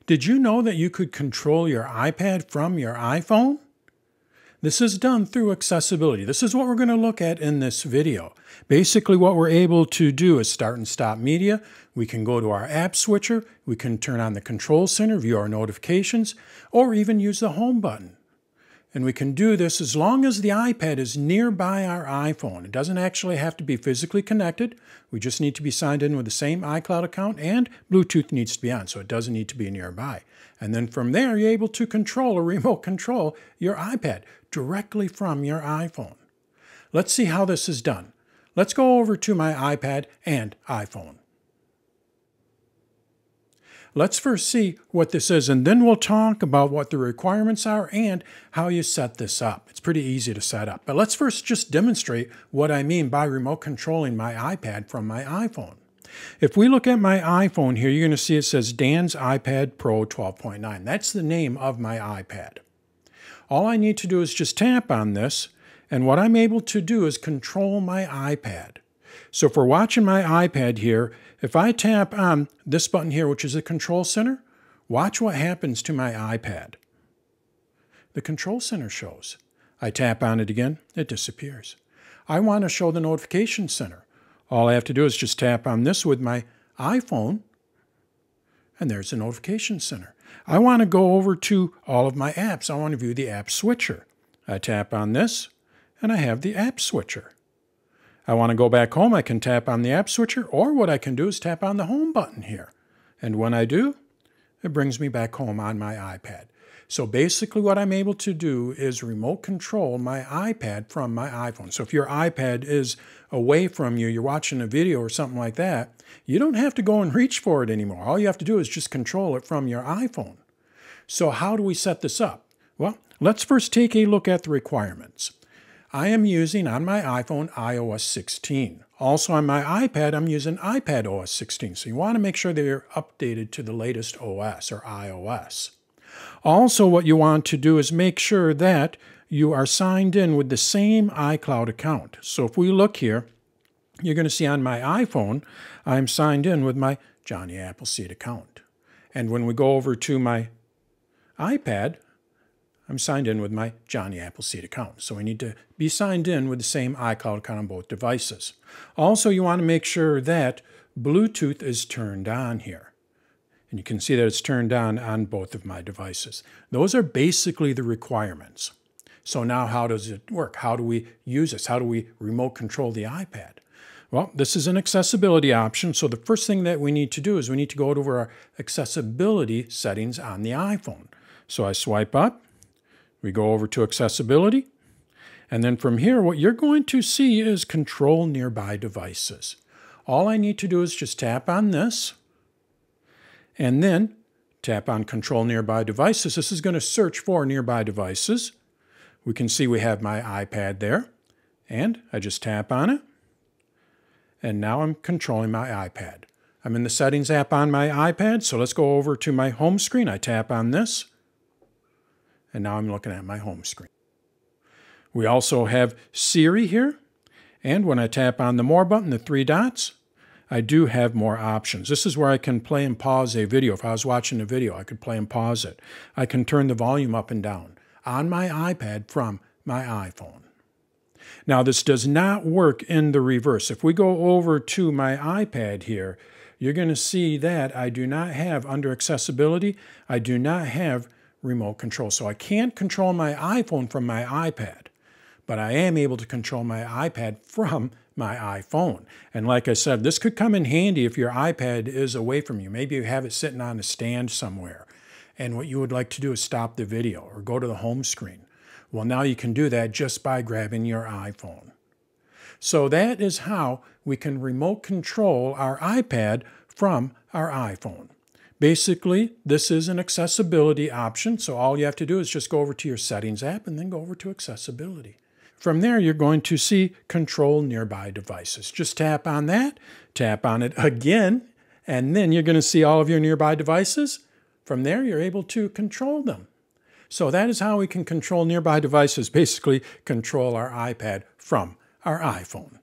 Did you know that you could control your iPad from your iPhone? This is done through accessibility. This is what we're going to look at in this video. Basically, what we're able to do is start and stop media. We can go to our app switcher. We can turn on the control center, view our notifications, or even use the home button. And we can do this as long as the iPad is nearby our iPhone. It doesn't actually have to be physically connected. We just need to be signed in with the same iCloud account, and Bluetooth needs to be on, so it doesn't need to be nearby. And then from there, you're able to control or remote control your iPad directly from your iPhone. Let's see how this is done. Let's go over to my iPad and iPhone. Let's first see what this is, and then we'll talk about what the requirements are and how you set this up. It's pretty easy to set up. But let's first just demonstrate what I mean by remote controlling my iPad from my iPhone. If we look at my iPhone here, you're going to see it says Dan's iPad Pro 12.9. That's the name of my iPad. All I need to do is just tap on this, and what I'm able to do is control my iPad. So if we're watching my iPad here, if I tap on this button here, which is the control center, watch what happens to my iPad. The control center shows. I tap on it again, it disappears. I want to show the notification center. All I have to do is just tap on this with my iPhone, and there's the notification center. I want to go over to all of my apps. I want to view the app switcher. I tap on this, and I have the app switcher. I want to go back home, I can tap on the app switcher, or what I can do is tap on the home button here. And when I do, it brings me back home on my iPad. So basically what I'm able to do is remote control my iPad from my iPhone. So if your iPad is away from you, you're watching a video or something like that, you don't have to go and reach for it anymore. All you have to do is just control it from your iPhone. So how do we set this up? Well, let's first take a look at the requirements. I am using on my iPhone iOS 16. Also on my iPad, I'm using iPad OS 16. So you want to make sure that you're updated to the latest OS or iOS. Also, what you want to do is make sure that you are signed in with the same iCloud account. So if we look here, you're going to see on my iPhone, I'm signed in with my Johnny Appleseed account. And when we go over to my iPad, I'm signed in with my Johnny Appleseed account. So we need to be signed in with the same iCloud account on both devices. Also, you want to make sure that Bluetooth is turned on here. And you can see that it's turned on both of my devices. Those are basically the requirements. So now how does it work? How do we use this? How do we remote control the iPad? Well, this is an accessibility option. So the first thing that we need to do is we need to go over our accessibility settings on the iPhone. So I swipe up. We go over to accessibility, and then from here, what you're going to see is control nearby devices. All I need to do is just tap on this, and then tap on control nearby devices. This is going to search for nearby devices. We can see we have my iPad there, and I just tap on it, and now I'm controlling my iPad. I'm in the settings app on my iPad, so let's go over to my home screen. I tap on this. And now I'm looking at my home screen. We also have Siri here. And when I tap on the More button, the three dots, I do have more options. This is where I can play and pause a video. If I was watching a video, I could play and pause it. I can turn the volume up and down on my iPad from my iPhone. Now, this does not work in the reverse. If we go over to my iPad here, you're going to see that I do not have, under accessibility, I do not have remote control. So I can't control my iPhone from my iPad, but I am able to control my iPad from my iPhone. And like I said, this could come in handy if your iPad is away from you. Maybe you have it sitting on a stand somewhere, and what you would like to do is stop the video or go to the home screen. Well, now you can do that just by grabbing your iPhone. So that is how we can remote control our iPad from our iPhone. Basically, this is an accessibility option, so all you have to do is just go over to your settings app and then go over to accessibility. From there, you're going to see control nearby devices. Just tap on that, tap on it again, and then you're going to see all of your nearby devices. From there, you're able to control them. So that is how we can control nearby devices, basically control our iPad from our iPhone.